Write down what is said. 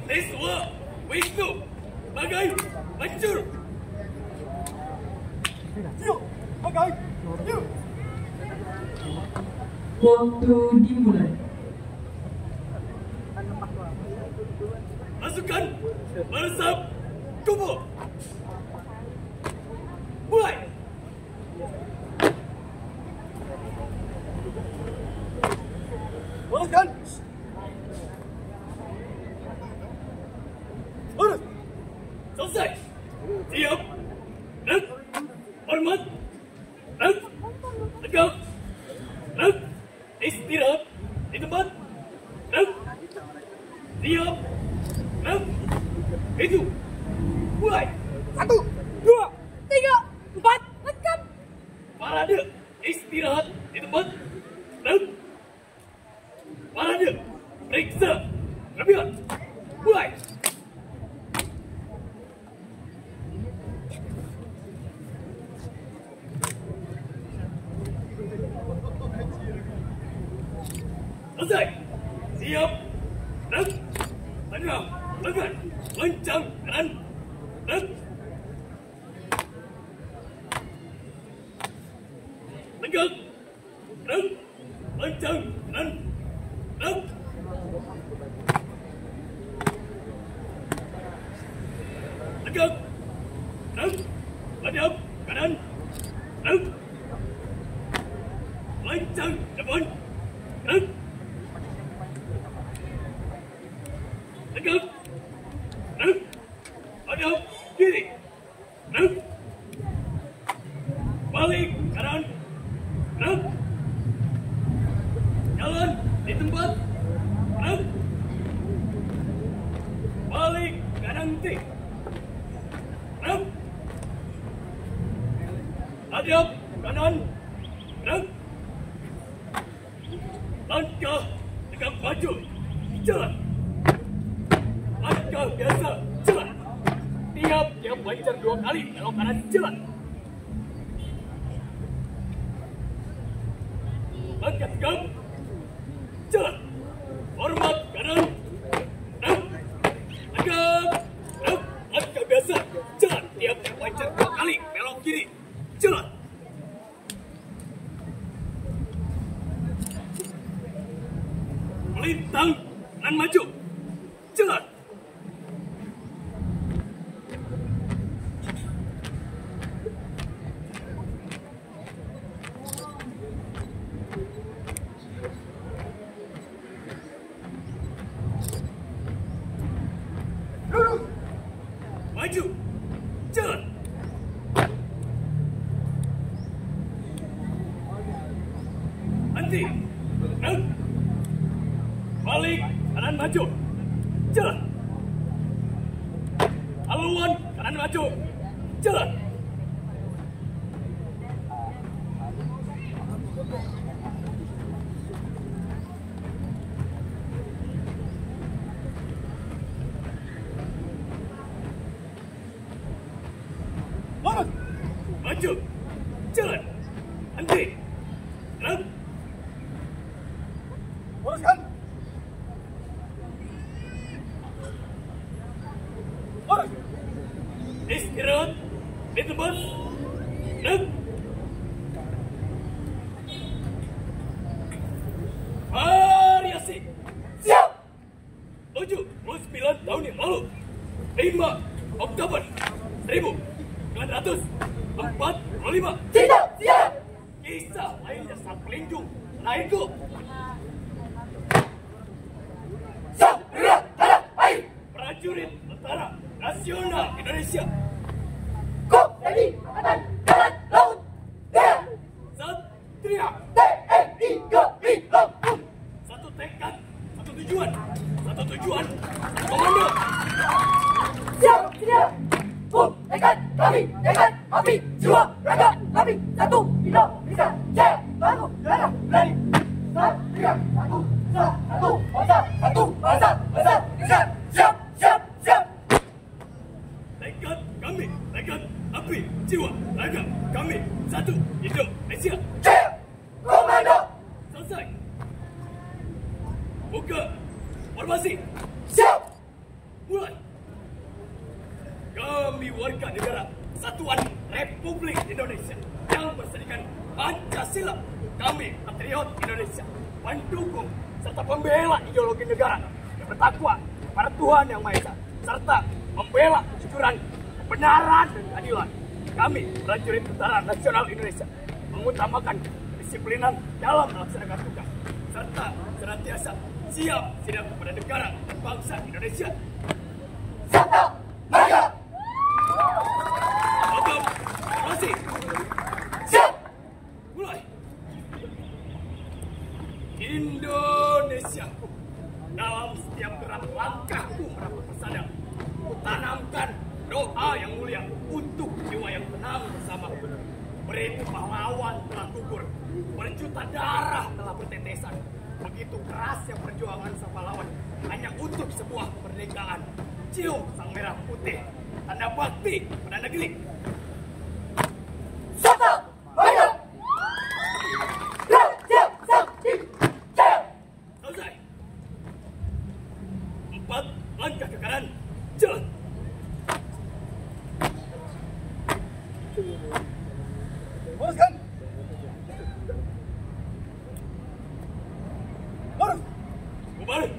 Siswa Wisnu bagai hancur. Yuk, bagai. Yuk. Waktu dimulai. Pasukan bersab kumpul. Mulai. Luruskan. Lurus. Selesai. Siap. Dan hormat. Dan tegak. Dan istirahat di tempat. Dan siap. Dan itu. Mulai. 1, 2, 3, 4, lengkap. Parade istirahat di tempat. Dan parade periksa kelebihan. Mulai. Selesai. Siap. Dan tengah lengan lencang kanan. Dan tegak. Dan lencang kanan. Dan tegak. Dan hadap kanan. Dan lencang depan. Dan tegak. Dan hadap kiri. Dan balik kanan. Dan jalan di tempat. Dan balik kanan kiri. Dan hadap kanan. Dan langkah tegak maju. Jalan. Langkah biasa. Jalan. Tiap lancar 2 kali belok kanan. Jalan. Langkah tegak. Jalan. Hormat kanan. Dan tegak. Dan langkah biasa. Jalan. Tiap lancar 2 kali belok kiri. Jalan. Melintang dan maju. Jalan. Lurus. Maju. Jalan. Henti. Dan balik kanan maju. Jalan. Haluan kanan maju. Jalan. Lurus. Maju. Jalan. Henti. Dan Luruskan. Lurus. istirahat di tempat. Dan variasi. Siap. 79 tahun yang lalu, 5 Oktober 1945. Tidak. Siap. Kisah lainnya sang pelindung lainku. Satria tanah air. Prajurit Tentara Nasional Indonesia. Kop TNI Angkatan Darat Laut. Satria. TNI Gabri Lampung. Satu tekad, satu tujuan, satu komando. Siap. Siap. Tekad kami, tekad api, jiwa, raga kami, satu Indonesia jaya, satu darah berani. Satria satu bangsa, satu bangsa, bangsa Indonesia. Siap, siap, siap. Tekad kami, tekad api, jiwa, raga kami, satu Indonesia. Jaya, komando. Selesai. Buka formasi. Siap. Indonesia yang berserikan Pancasila. Kami patriot Indonesia, pendukung serta pembela ideologi negara yang bertakwa pada Tuhan Yang Maha Esa, serta membela kejujuran, kebenaran, dan keadilan. Kami, prajurit Tentara Nasional Indonesia, mengutamakan kedisiplinan dalam melaksanakan tugas, serta senantiasa siap sedia kepada negara dan bangsa Indonesia. Santa Marga. Oke, masih. Siap. Mulai. Indonesiaku, dalam setiap gerak langkahku merapat persada, kutanamkan doa yang mulia untuk jiwa yang tenang bersama. Beribu pahlawan telah gugur, berjuta darah telah bertetesan. Begitu kerasnya perjuangan sang pahlawan hanya untuk sebuah kemerdekaan. Cium sang merah putih, tanda bakti pada negeri. Santa Marga. Raja Sakti Jaya. Selesai. 4 langkah ke kanan, jalan. Luruskan. Lurus. Kembali.